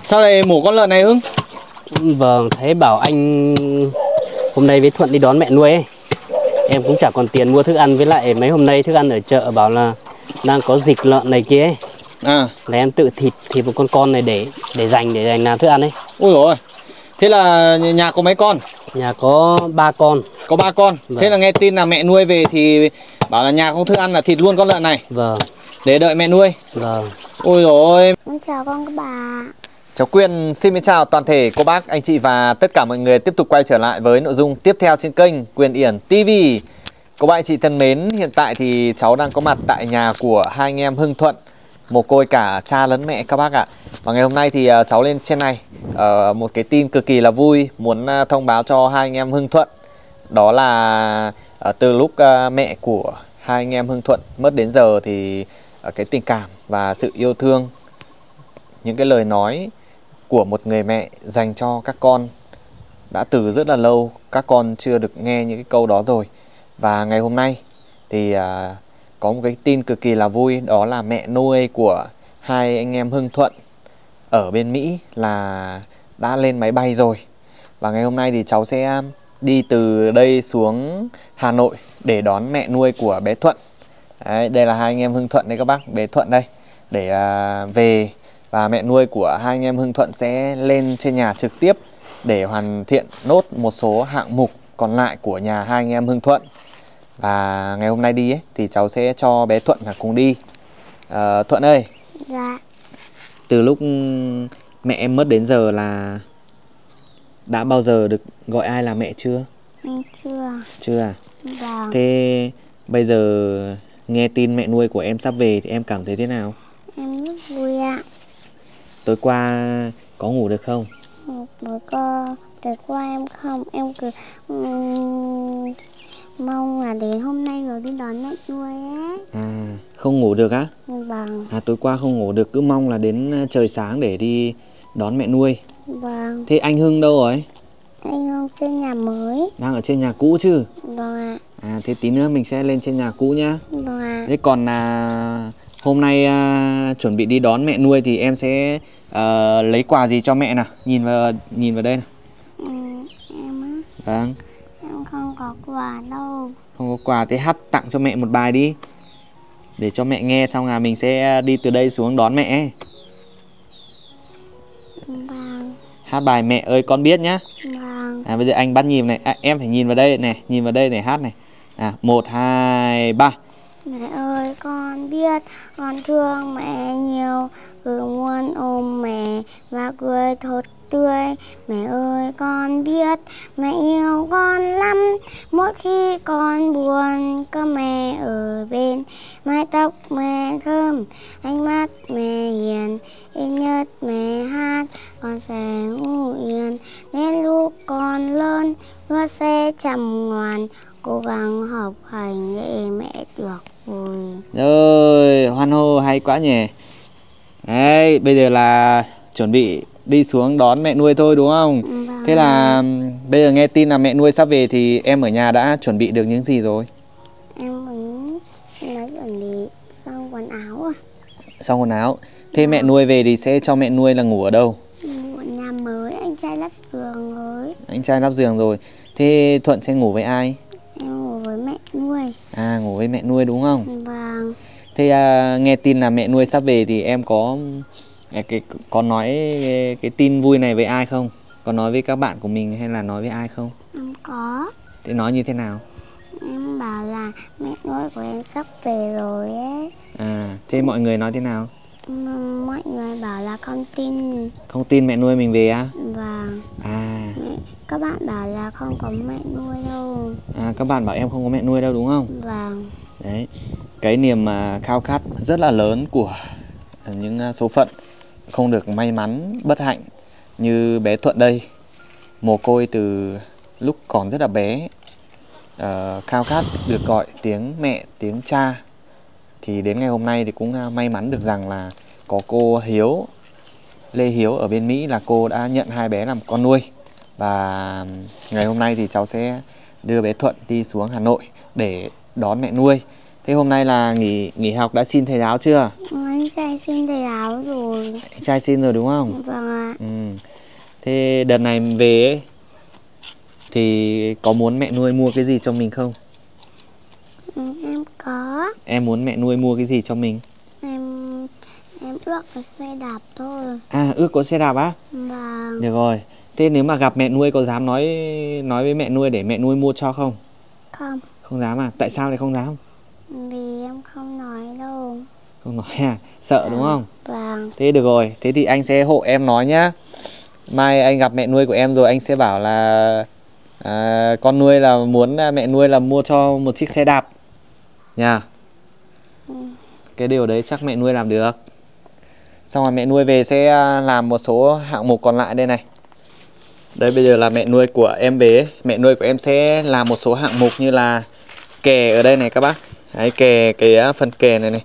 Sao lại mổ con lợn này Hưng? Vâng, thấy bảo anh hôm nay với Thuận đi đón mẹ nuôi ấy. Em cũng chả còn tiền mua thức ăn, với lại mấy hôm nay thức ăn ở chợ bảo là đang có dịch lợn này kia ấy. À, Là em tự thịt một con này để dành làm thức ăn ấy. ôi dồi ôi. Thế là nhà có mấy con? Nhà có 3 con. Có 3 con. Vâng. Thế là nghe tin là mẹ nuôi về thì bảo là nhà không thức ăn là thịt luôn con lợn này. Vâng. Để đợi mẹ nuôi. Vâng. Ôi dồi ôi. Con chào con các bà. Cháu Quyên xin chào toàn thể cô bác, anh chị và tất cả mọi người tiếp tục quay trở lại với nội dung tiếp theo trên kênh Quyên Yển TV. Cô bác anh chị thân mến, hiện tại thì cháu đang có mặt tại nhà của hai anh em Hưng Thuận, mồ côi cả cha lẫn mẹ các bác ạ. Và ngày hôm nay thì cháu lên trên này một cái tin cực kỳ là vui, muốn thông báo cho hai anh em Hưng Thuận. Đó là từ lúc mẹ của hai anh em Hưng Thuận mất đến giờ thì cái tình cảm và sự yêu thương, những cái lời nói của một người mẹ dành cho các con đã từ rất là lâu, các con chưa được nghe những cái câu đó rồi. Và ngày hôm nay thì có một cái tin cực kỳ là vui, đó là mẹ nuôi của hai anh em Hưng Thuận ở bên Mỹ là đã lên máy bay rồi. Và ngày hôm nay thì cháu sẽ đi từ đây xuống Hà Nội để đón mẹ nuôi của bé Thuận. Đấy, đây là hai anh em Hưng Thuận đây các bác, bé Thuận đây, để về. Và mẹ nuôi của hai anh em Hưng Thuận sẽ lên trên nhà trực tiếp để hoàn thiện nốt một số hạng mục còn lại của nhà hai anh em Hưng Thuận. Và ngày hôm nay đi ấy, thì cháu sẽ cho bé Thuận là cùng đi. Thuận ơi. Dạ. Từ lúc mẹ em mất đến giờ là đã bao giờ được gọi ai là mẹ chưa? Anh chưa. Chưa à? Vâng. Thế bây giờ nghe tin mẹ nuôi của em sắp về thì em cảm thấy thế nào? Em rất vui ạ. Tối qua có ngủ được không? Tối qua em cứ mong là đến hôm nay rồi đi đón mẹ nuôi ấy. À, không ngủ được á? Vâng. À, tối qua không ngủ được, cứ mong là đến trời sáng để đi đón mẹ nuôi. Vâng. Thế anh Hưng đâu rồi? Anh Hưng trên nhà mới. Đang ở trên nhà cũ chứ? Vâng ạ. À, thế tí nữa mình sẽ lên trên nhà cũ nhá. Vâng ạ. Thế còn hôm nay chuẩn bị đi đón mẹ nuôi thì em sẽ lấy quà gì cho mẹ nào? Nhìn vào đây nào. Em á, Vâng. em không có quà đâu. Không có quà, thế hát tặng cho mẹ một bài đi, để cho mẹ nghe, xong là mình sẽ đi từ đây xuống đón mẹ. Vâng. Hát bài Mẹ ơi con biết nhá. Vâng. À, bây giờ anh bắt nhịp này, em phải nhìn vào đây này, nhìn vào đây để hát này. 1, 2, 3. Mẹ ơi con biết con thương mẹ nhiều, cứ muốn ôm mẹ và cười thật tươi. Mẹ ơi con biết mẹ yêu con lắm, mỗi khi con buồn có mẹ ở bên. Mái tóc mẹ thơm, ánh mắt mẹ hiền, ít nhất mẹ hát con sẽ ngủ yên. Đến lúc con lớn hứa sẽ chăm ngoan, cố gắng học hành để mẹ được vui. Rồi, hoan hô, hay quá nhỉ. Đấy, bây giờ là chuẩn bị đi xuống đón mẹ nuôi thôi đúng không? Vâng. Thế là bây giờ nghe tin là mẹ nuôi sắp về thì em ở nhà đã chuẩn bị được những gì rồi? Em muốn lấy chuẩn bị xong quần áo à. Xong quần áo. Thế mẹ nuôi về thì sẽ cho mẹ nuôi là ngủ ở đâu? Ngủ ở nhà mới, anh trai lắp giường rồi. Anh trai lắp giường rồi. Thế Thuận sẽ ngủ với ai? Em ngủ với mẹ nuôi. À, ngủ với mẹ nuôi đúng không? Vâng. Thế nghe tin là mẹ nuôi sắp về thì em có nói cái tin vui này với ai không? Có nói với các bạn của mình hay là nói với ai không? Em có. Thế nói như thế nào? Em bảo là mẹ nuôi của em sắp về rồi ấy. À, thế mọi người nói thế nào? Mọi người bảo là con tin. Không tin mẹ nuôi mình về á? Vâng. À, Các bạn bảo là không có mẹ nuôi đâu. à, các bạn bảo em không có mẹ nuôi đâu đúng không? Vâng. Đấy, cái niềm khao khát rất là lớn của những số phận không được may mắn, bất hạnh như bé Thuận đây, mồ côi từ lúc còn rất là bé, khao khát được gọi tiếng mẹ, tiếng cha. Thì đến ngày hôm nay thì cũng may mắn được rằng là có cô Hiếu, Lê Hiếu ở bên Mỹ, là cô đã nhận hai bé làm con nuôi. Và ngày hôm nay thì cháu sẽ đưa bé Thuận đi xuống Hà Nội để đón mẹ nuôi. Thế hôm nay là nghỉ học đã xin thầy giáo chưa? Anh trai xin thầy giáo rồi. Anh trai xin rồi đúng không? Vâng ạ. Thế đợt này về ấy, thì có muốn mẹ nuôi mua cái gì cho mình không? Em có. Em muốn mẹ nuôi mua cái gì cho mình? Em ước có xe đạp thôi. À, ước có xe đạp á? Vâng. Được rồi. Thế nếu mà gặp mẹ nuôi có dám nói với mẹ nuôi để mẹ nuôi mua cho không? Không. Không dám à? Tại sao lại không dám? Vì em không nói đâu. Không nói à? Sợ đúng không? Vâng. Thế được rồi. Thế thì anh sẽ hộ em nói nhá. Mai anh gặp mẹ nuôi của em rồi anh sẽ bảo là con nuôi là muốn mẹ nuôi là mua cho một chiếc xe đạp nha. Cái điều đấy chắc mẹ nuôi làm được. Xong rồi mẹ nuôi về sẽ làm một số hạng mục còn lại đây này. Đây bây giờ là mẹ nuôi của em về ấy. Mẹ nuôi của em sẽ làm một số hạng mục như là kè ở đây này các bác. Đấy, kè cái phần kè này này.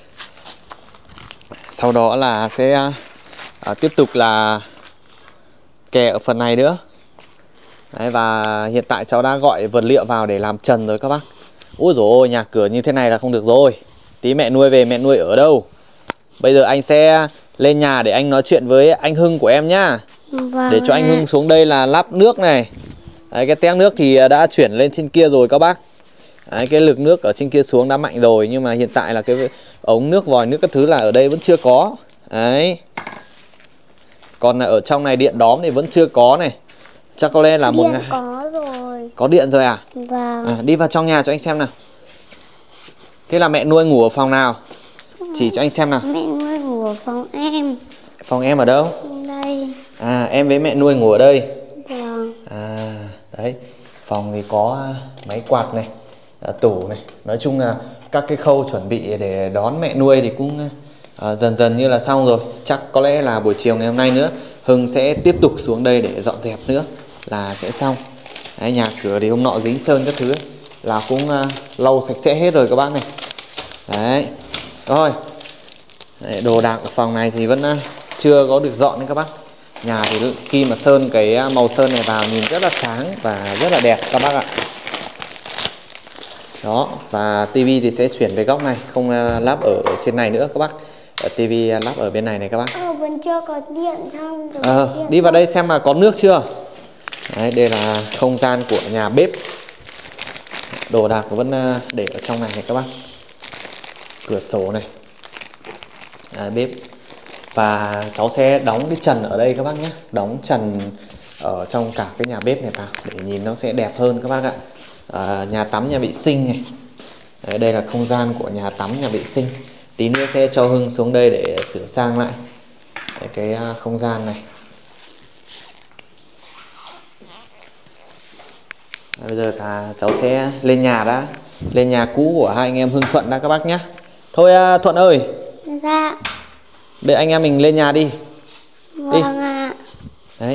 Sau đó là sẽ tiếp tục là kè ở phần này nữa. Đấy, và hiện tại cháu đã gọi vật liệu vào để làm trần rồi các bác. Úi dồi ôi, nhà cửa như thế này là không được rồi. Tí mẹ nuôi về mẹ nuôi ở đâu? Bây giờ anh sẽ lên nhà để anh nói chuyện với anh Hưng của em nhá. Vâng. Để cho anh Hưng xuống đây là lắp nước này. Đấy, cái tét nước thì đã chuyển lên trên kia rồi các bác. Đấy, cái lực nước ở trên kia xuống đã mạnh rồi. Nhưng mà hiện tại là cái ống nước, vòi nước các thứ là ở đây vẫn chưa có. Đấy. Còn ở trong này điện đóm thì vẫn chưa có này. Chắc có lẽ là một ngày có rồi. Có điện rồi à? Vâng. Đi vào trong nhà cho anh xem nào. Thế là mẹ nuôi ngủ ở phòng nào? Chỉ cho anh xem nào. Mẹ nuôi ngủ ở phòng em. Phòng em ở đâu? Đây. À, em với mẹ nuôi ngủ ở đây. Vâng. À, đấy. Phòng thì có máy quạt này, tủ này. Nói chung là các cái khâu chuẩn bị để đón mẹ nuôi thì cũng dần dần như là xong rồi. Chắc có lẽ là buổi chiều ngày hôm nay nữa Hưng sẽ tiếp tục xuống đây để dọn dẹp nữa là sẽ xong. Đấy, nhà cửa thì hôm nọ dính sơn các thứ ấy, là cũng lau sạch sẽ hết rồi các bác này. Đấy. Rồi. Đấy, đồ đạc ở phòng này thì vẫn chưa có được dọn đấy các bác. Nhà thì khi mà sơn cái màu sơn này vào nhìn rất là sáng và rất là đẹp các bác ạ. Đó, và tivi thì sẽ chuyển về góc này, không lắp ở trên này nữa các bác. Tivi lắp ở bên này này các bác. Vẫn chưa có điện xong. Đi vào đây xem mà có nước chưa. Đấy, đây là không gian của nhà bếp. Đồ đạc vẫn để ở trong này các bác. Cửa sổ này. Bếp. Và cháu sẽ đóng cái trần ở đây các bác nhé. Đóng trần ở trong cả cái nhà bếp này vào để nhìn nó sẽ đẹp hơn các bác ạ. Nhà tắm, nhà vệ sinh này. Đấy, đây là không gian của nhà tắm, nhà vệ sinh. Tí nữa sẽ cho Hưng xuống đây để sửa sang lại cái không gian này. Bây giờ là cháu sẽ lên nhà đã. Lên nhà cũ của hai anh em Hưng Thuận đã các bác nhé. Thôi Thuận ơi. Dạ. Bây anh em mình lên nhà đi. Vâng ạ. Đấy.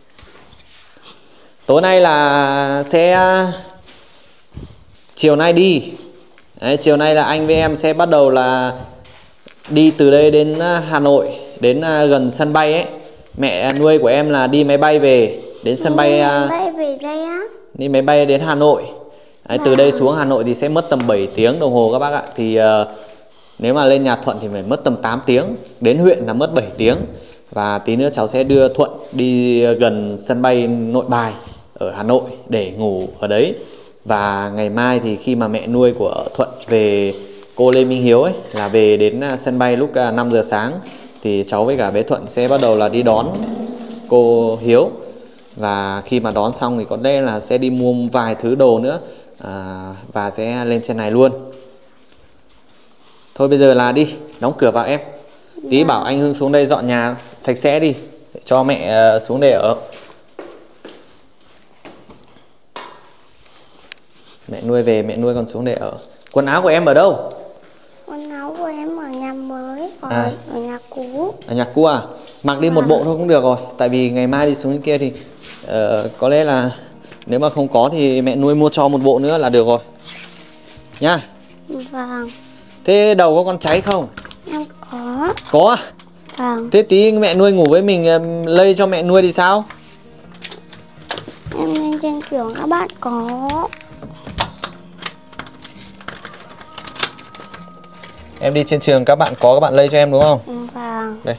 Tối nay là sẽ chiều nay đi. Đấy, chiều nay là anh với em sẽ bắt đầu là đi từ đây đến Hà Nội, đến gần sân bay ấy. Mẹ nuôi của em là đi máy bay về đến sân bay. Máy bay về đây á? Đi máy bay đến Hà Nội. Đấy, từ đây xuống Hà Nội thì sẽ mất tầm 7 tiếng đồng hồ các bác ạ. Thì nếu mà lên nhà Thuận thì phải mất tầm 8 tiếng. Đến huyện là mất 7 tiếng. Và tí nữa cháu sẽ đưa Thuận đi gần sân bay Nội Bài ở Hà Nội để ngủ ở đấy. Và ngày mai thì khi mà mẹ nuôi của Thuận về, cô Lê Minh Hiếu ấy, là về đến sân bay lúc 5 giờ sáng, thì cháu với cả bé Thuận sẽ bắt đầu là đi đón cô Hiếu. Và khi mà đón xong thì có lẽ là sẽ đi mua vài thứ đồ nữa, và sẽ lên trên này luôn. Thôi bây giờ là đi, đóng cửa vào em. Tí bảo anh Hưng xuống đây dọn nhà sạch sẽ đi, để cho mẹ xuống đây ở. Mẹ nuôi về, mẹ nuôi còn xuống đây ở. Quần áo của em ở đâu? Quần áo của em ở nhà mới, còn ở nhà cũ. Ở nhà cũ à? Mặc đi một bộ thôi cũng được rồi. Tại vì ngày mai đi xuống bên kia thì có lẽ là nếu mà không có thì mẹ nuôi mua cho một bộ nữa là được rồi nhá. Vâng. Thế đầu có con cháy không? Em có. Có à? Vâng. Thế tí mẹ nuôi ngủ với mình lây cho mẹ nuôi thì sao? Em lên trên trường các bạn có. Em đi trên trường các bạn lây cho em đúng không? Vâng. Đây.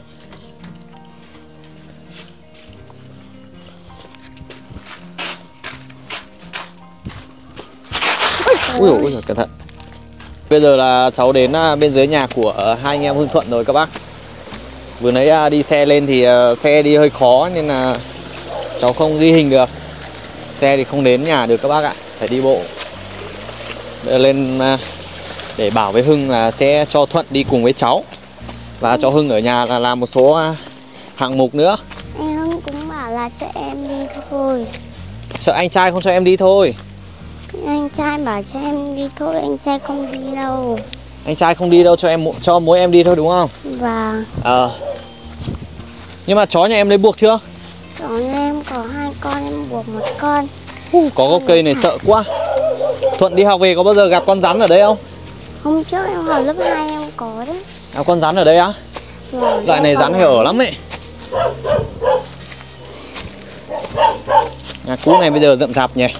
Ui dồi, cẩn thận. Bây giờ là cháu đến bên dưới nhà của hai anh em Hưng Thuận rồi các bác. Vừa nãy đi xe lên thì xe đi hơi khó nên là cháu không ghi hình được. Xe thì không đến nhà được các bác ạ, phải đi bộ. Bây giờ lên để bảo với Hưng là sẽ cho Thuận đi cùng với cháu. Và cho Hưng ở nhà là làm một số hạng mục nữa. Em cũng bảo là cho em đi thôi. Sợ anh trai không cho em đi thôi. Anh trai bảo cho em đi thôi, anh trai không đi đâu. Anh trai không đi đâu, cho mỗi em đi thôi đúng không? Vâng. Nhưng mà chó nhà em lấy buộc chưa? Còn em có 2 con, em buộc 1 con. Có gốc cây này sợ quá. Thuận đi học về có bao giờ gặp con rắn ở đây không? Hôm trước em học lớp 2 em có đấy. Con rắn ở đây á? Vâng, Loại này rắn hay ở lắm ấy. Nhà cũ này bây giờ rậm rạp nhỉ.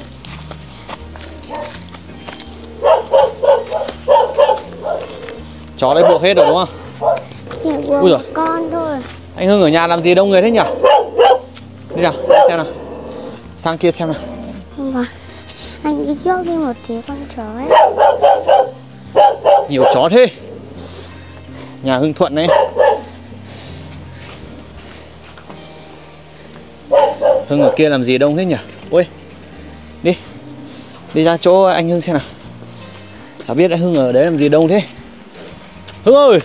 Chó đấy buộc hết rồi đúng không? chỉ buộc Ui giời. 1 con thôi. Anh Hưng ở nhà làm gì đông người thế nhỉ? Đi nào, xem nào. Sang kia xem nào. Vâng. Anh đi trước đi một tí con chó ấy. Nhiều chó thế. Nhà Hưng Thuận đấy. Hưng ở kia làm gì đông thế nhỉ? Ôi, đi ra chỗ anh Hưng xem nào. Chả biết anh Hưng ở đấy làm gì đông thế. Hưng ơi.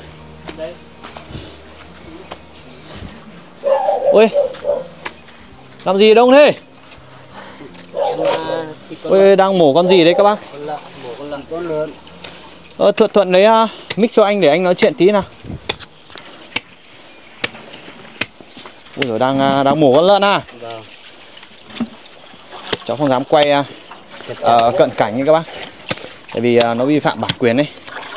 Ôi, làm gì đông thế? Ôi, đang mổ con gì đấy các bác? Con lợn. Thuận lấy mic cho anh để anh nói chuyện tí nào. Ui rồi đang mổ con lợn à? Vâng. Cháu không dám quay cận cảnh như các bác. Tại vì nó vi phạm bản quyền đấy.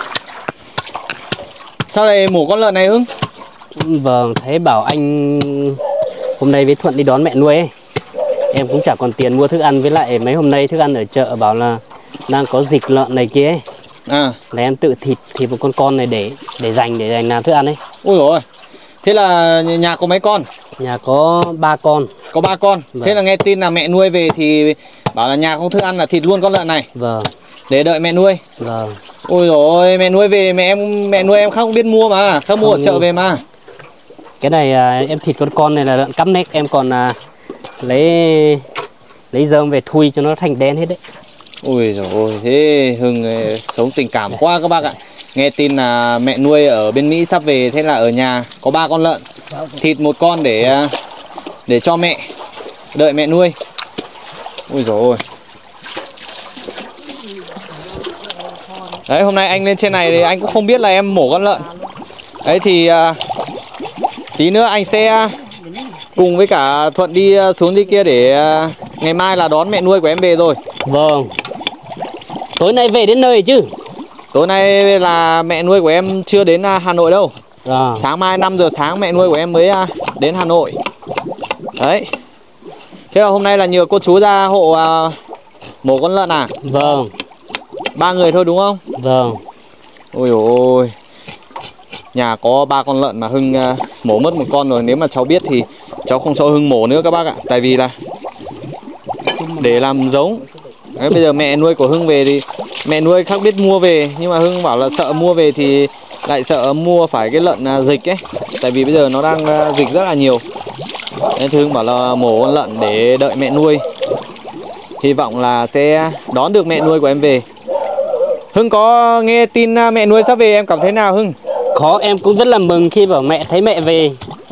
Sao lại mổ con lợn này Hưng? Vâng, thấy bảo anh hôm nay với Thuận đi đón mẹ nuôi ấy. Em cũng chả còn tiền mua thức ăn, với lại mấy hôm nay thức ăn ở chợ bảo là đang có dịch lợn này kia ấy. Là em tự thịt một con này để dành làm thức ăn ấy. Ui dồi ôi. Thế là nhà có mấy con? Nhà có 3 con. Có 3 con. Vâng. Thế là nghe tin là mẹ nuôi về thì bảo là nhà không thức ăn là thịt luôn con lợn này. Vâng. Để đợi mẹ nuôi. Vâng. Ôi dồi ôi, mẹ nuôi về mẹ nuôi em không biết mua mà, không mua ở chợ về mà. Cái này em thịt con này là lợn cắp nách, em còn lấy rơm về thui cho nó thành đen hết đấy. Ui dồi ôi, thế Hưng sống tình cảm quá các bác ạ. Nghe tin là mẹ nuôi ở bên Mỹ sắp về, thế là ở nhà có 3 con lợn, thịt 1 con để cho mẹ, đợi mẹ nuôi. Ui dồi ôi. Đấy, hôm nay anh lên trên này thì anh cũng không biết là em mổ con lợn. Đấy thì tí nữa anh sẽ cùng với cả Thuận đi xuống dưới kia để ngày mai là đón mẹ nuôi của em về rồi. Vâng. Tối nay về đến nơi chứ? Tối nay là mẹ nuôi của em chưa đến Hà Nội đâu. Sáng mai 5 giờ sáng mẹ nuôi của em mới đến Hà Nội. Đấy. Thế là hôm nay là nhờ cô chú ra hộ mổ con lợn à? Vâng. 3 người thôi đúng không? Vâng. Ôi dồi ôi. Nhà có 3 con lợn mà Hưng mổ mất 1 con rồi. Nếu mà cháu biết thì cháu không cho Hưng mổ nữa các bác ạ. Tại vì là để làm giống. Đấy, bây giờ mẹ nuôi của Hưng về thì mẹ nuôi khác biết mua về. Nhưng mà Hưng bảo là sợ mua về thì lại sợ mua phải cái lợn dịch ấy. Tại vì bây giờ nó đang dịch rất là nhiều. Nên Hưng bảo là mổ con lợn để đợi mẹ nuôi. Hy vọng là sẽ đón được mẹ nuôi của em về. Hưng có nghe tin mẹ nuôi sắp về, em cảm thấy nào Hưng? Có, em cũng rất là mừng khi bảo thấy mẹ về.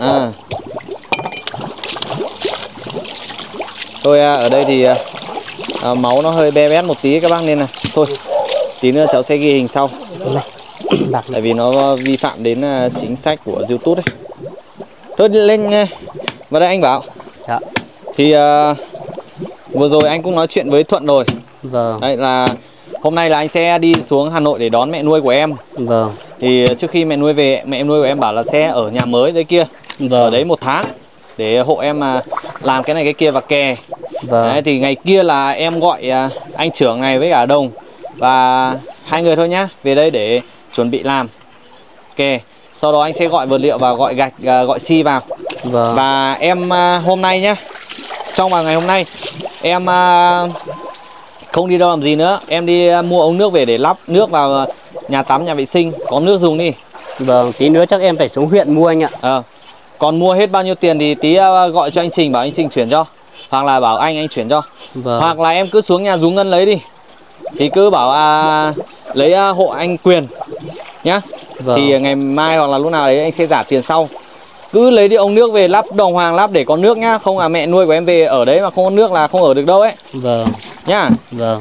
Tôi ở đây thì máu nó hơi be bét một tí các bác, nên là thôi tí nữa cháu sẽ ghi hình sau. Tại vì nó vi phạm đến chính sách của YouTube đấy. Thôi lên vào đây anh Bảo. Dạ. Thì vừa rồi anh cũng nói chuyện với Thuận rồi. Vâng. Đấy là hôm nay là anh sẽ đi xuống Hà Nội để đón mẹ nuôi của em. Vâng. Thì trước khi mẹ nuôi về, mẹ nuôi của em bảo là sẽ ở nhà mới đấy kia. Vâng. Ở đấy 1 tháng để hộ em làm cái này cái kia và kè. Vâng. Đấy, thì ngày kia là em gọi anh trưởng này với cả Đồng và 2 người thôi nhá, về đây để chuẩn bị làm. Ok. Sau đó anh sẽ gọi vật liệu và gọi gạch, gọi xi vào. Vâng. Và em hôm nay nhá, trong vào ngày hôm nay em không đi đâu làm gì nữa. Em đi mua ống nước về để lắp nước vào nhà tắm, nhà vệ sinh, có nước dùng đi. Vâng, tí nữa chắc em phải xuống huyện mua anh ạ. Còn mua hết bao nhiêu tiền thì tí gọi cho anh Trình, bảo anh Trình chuyển cho. Hoặc là bảo anh chuyển cho. Vâng. Hoặc là em cứ xuống nhà Dú Ngân lấy đi. Thì cứ bảo lấy hộ anh Quyền nhá. Vâng. Thì ngày mai hoặc là lúc nào đấy anh sẽ trả tiền sau. Cứ lấy đi ống nước về lắp đồng hoàng lắp để có nước nhá. Không là mẹ nuôi của em về ở đấy mà không có nước là không ở được đâu ấy. Vâng. Nhá. Vâng.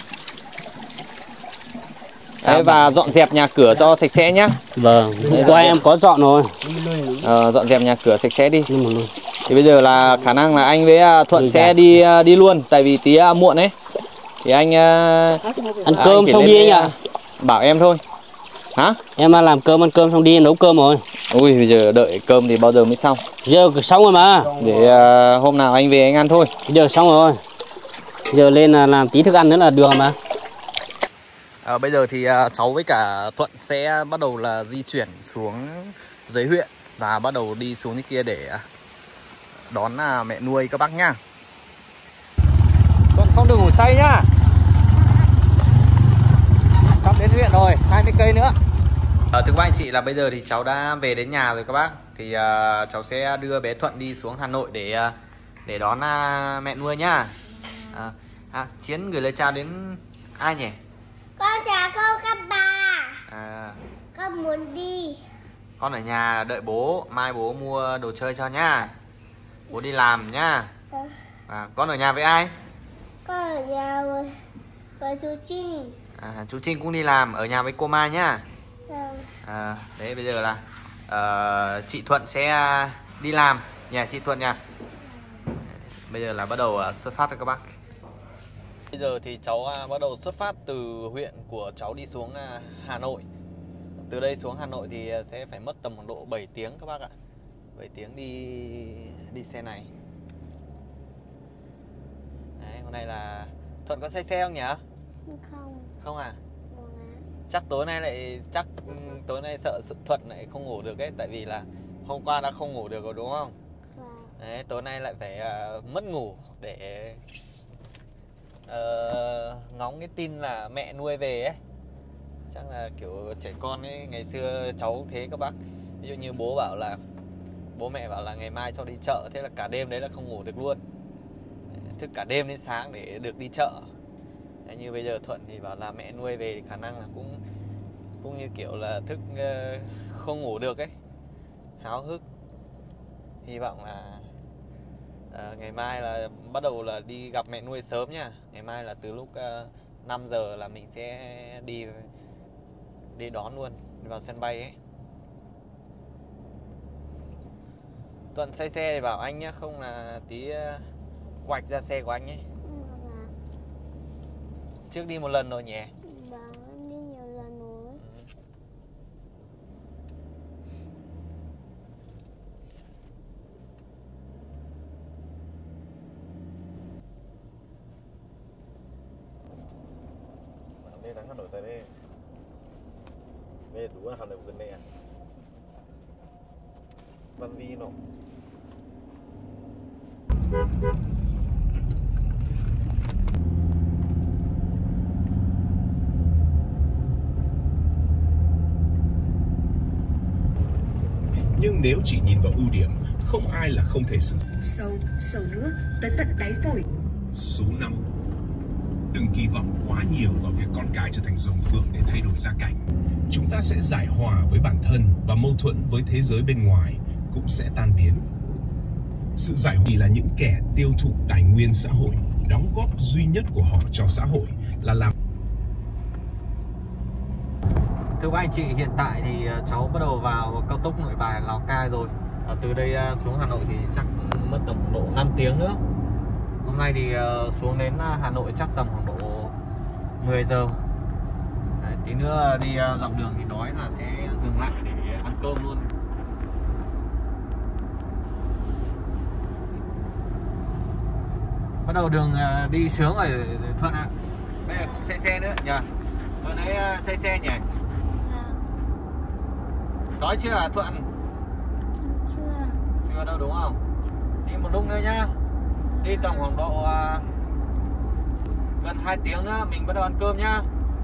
Đấy, và dọn dẹp nhà cửa cho sạch sẽ nhá. Vâng. Hôm qua em có dọn rồi. Dọn dẹp nhà cửa sạch sẽ đi. Thì bây giờ là khả năng là anh với Thuận sẽ đi luôn. Tại vì tí muộn ấy. Thì anh ăn cơm xong đi anh ạ. Bảo em thôi. Hả? Em làm cơm, ăn cơm xong đi, em nấu cơm rồi. Ui, bây giờ đợi cơm thì bao giờ mới xong? Giờ xong rồi mà. Để hôm nào anh về anh ăn thôi. Giờ xong rồi. Giờ lên làm tí thức ăn nữa là được mà. Bây giờ thì cháu với cả Thuận sẽ bắt đầu là di chuyển xuống dưới huyện. Và bắt đầu đi xuống cái kia để đón mẹ nuôi các bác nhá. Thuận không được ngủ say nhá. Sắp đến huyện rồi, 20 cây nữa. Thưa các anh chị là bây giờ thì cháu đã về đến nhà rồi các bác. Thì cháu sẽ đưa bé Thuận đi xuống Hà Nội để đón mẹ nuôi nhá. Chiến gửi lời chào đến ai nhỉ? Con chào cô các bà. Con muốn đi. Con ở nhà đợi bố, mai bố mua đồ chơi cho nhá. Bố đi làm nhá. Con ở nhà với ai? Con ở nhà với chú Trinh. Chú Trinh cũng đi làm, ở nhà với cô Mai nhá. Đấy bây giờ là chị Thuận sẽ đi làm nhà chị Thuận nha. Bây giờ là bắt đầu xuất phát rồi các bác. Bây giờ thì cháu bắt đầu xuất phát từ huyện của cháu đi xuống Hà Nội. Từ đây xuống Hà Nội thì sẽ phải mất tầm khoảng độ 7 tiếng các bác ạ. 7 tiếng đi xe này. Đấy, hôm nay là Thuận có say xe không nhỉ? Không. Không à? Chắc tối nay sợ Thuận lại không ngủ được ấy. Tại vì là hôm qua đã không ngủ được rồi đúng không? Đấy, tối nay lại phải mất ngủ để ngóng cái tin là mẹ nuôi về ấy. Chắc là kiểu trẻ con ấy, ngày xưa cháu cũng thế các bác. Ví dụ như bố mẹ bảo là ngày mai cho đi chợ, thế là cả đêm đấy là không ngủ được luôn. Thức cả đêm đến sáng để được đi chợ. Đấy, như bây giờ Thuận thì bảo là mẹ nuôi về thì khả năng là cũng như kiểu là thức không ngủ được ấy. Háo hức. Hy vọng là ngày mai là bắt đầu là đi gặp mẹ nuôi sớm nha. Ngày mai là từ lúc 5 giờ là mình sẽ đi đón luôn, đi vào sân bay ấy. Thuận say xe thì bảo anh nhá, không là tí quạch ra xe của anh ấy. Trước đi một lần rồi nhỉ? Vâng, em đi nhiều lần rồi. Đây thắng Hà Nội tới đây. Đây đúng là Hà Nội gần đây à? Văn đi nó. Nhưng nếu chỉ nhìn vào ưu điểm, không ai là không thể sử dụng. Sâu nước tới tận đáy phổi. Số 5. Đừng kỳ vọng quá nhiều vào việc con cái trở thành rồng phượng để thay đổi gia cảnh. Chúng ta sẽ giải hòa với bản thân và mâu thuẫn với thế giới bên ngoài cũng sẽ tan biến. Sự giải hòa là những kẻ tiêu thụ tài nguyên xã hội, đóng góp duy nhất của họ cho xã hội là làm. Thưa các anh chị, hiện tại thì cháu bắt đầu vào cao tốc Nội Bài Lào Cai rồi. Từ đây xuống Hà Nội thì chắc mất tầm khoảng độ 5 tiếng nữa. Hôm nay thì xuống đến Hà Nội chắc tầm khoảng độ 10 giờ. Đấy, tí nữa đi dọc đường thì đói là sẽ dừng lại để ăn cơm luôn. Bắt đầu đường đi sướng rồi Thuận ạ. Bây giờ không xe nữa nhỉ? Vừa nãy xe nhỉ? Đói chưa hả Thuận? Chưa. Chưa đâu đúng không? Đi một lúc nữa nhá. Đi tầm khoảng độ gần 2 tiếng nữa mình bắt đầu ăn cơm nhá.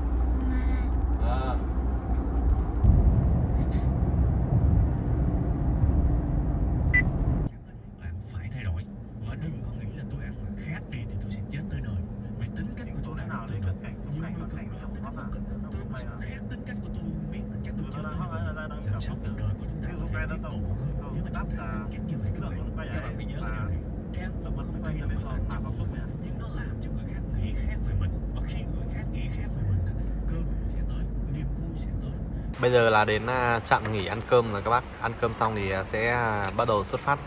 Bạn phải thay đổi và đừng có nghĩ là tôi ăn mặc khác đi thì tôi sẽ chết tới nơi. Vì tính cách của chúng ta nào từ đầu. Nhiều người cực đoan tính cách tôi mà sao khác tính cách của tôi biết là chắc tôi chết tới nơi. Làm sao cuộc đời của chúng ta có thể tiến bộ hơn nếu mà chúng ta cân nhắc như vậy các bạn. Các bạn phải nhớ cái điều này. Ăn và mặc không thay đổi nhưng nó làm cho người khác nghĩ khác về mình, và khi người khác nghĩ khác về mình, cơ hội sẽ tới, niềm vui sẽ tới. Bây giờ là đến trạm nghỉ ăn cơm rồi các bác. Ăn cơm xong thì sẽ bắt đầu xuất phát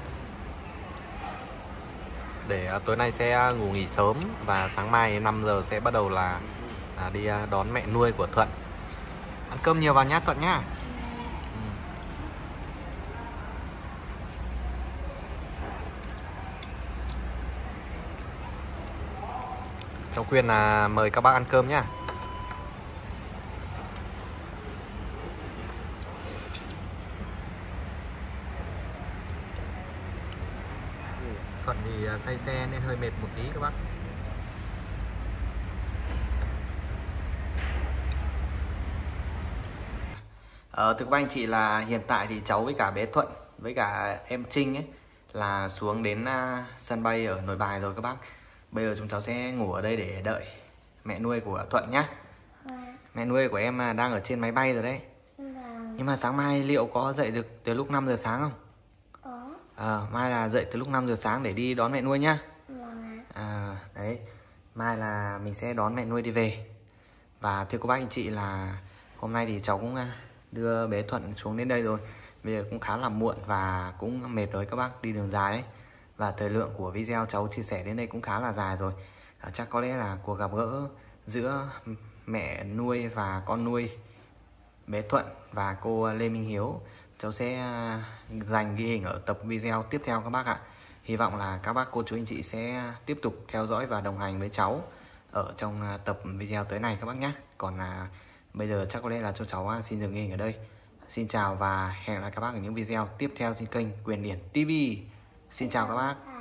để tối nay sẽ ngủ nghỉ sớm. Và sáng mai 5 giờ sẽ bắt đầu là đi đón mẹ nuôi của Thuận. Ăn cơm nhiều vào nhá Thuận nhá. Cháu khuyên là mời các bác ăn cơm nhá. Thuận thì say xe nên hơi mệt một tí các bác. Thưa các anh chị là hiện tại thì cháu với cả bé Thuận với cả em Trinh ấy là xuống đến sân bay ở Nội Bài rồi các bác. Bây giờ chúng cháu sẽ ngủ ở đây để đợi mẹ nuôi của Thuận nhá. Mẹ nuôi của em đang ở trên máy bay rồi đấy. Nhưng mà sáng mai liệu có dậy được từ lúc 5 giờ sáng không? Có. Mai là dậy từ lúc 5 giờ sáng để đi đón mẹ nuôi nhá. Đấy. Mai là mình sẽ đón mẹ nuôi đi về. Và thưa cô bác anh chị là hôm nay thì cháu cũng đưa bé Thuận xuống đến đây rồi. Bây giờ cũng khá là muộn và cũng mệt rồi các bác, đi đường dài ấy. Và thời lượng của video cháu chia sẻ đến đây cũng khá là dài rồi. Chắc có lẽ là cuộc gặp gỡ giữa mẹ nuôi và con nuôi bé Thuận và cô Lê Minh Hiếu cháu sẽ dành ghi hình ở tập video tiếp theo các bác ạ. Hy vọng là các bác cô chú anh chị sẽ tiếp tục theo dõi và đồng hành với cháu ở trong tập video tới này các bác nhé. Còn bây giờ chắc có lẽ là cho cháu xin dừng ghi hình ở đây. Xin chào và hẹn gặp lại các bác ở những video tiếp theo trên kênh Quyền Điển TV. Xin chào các bác.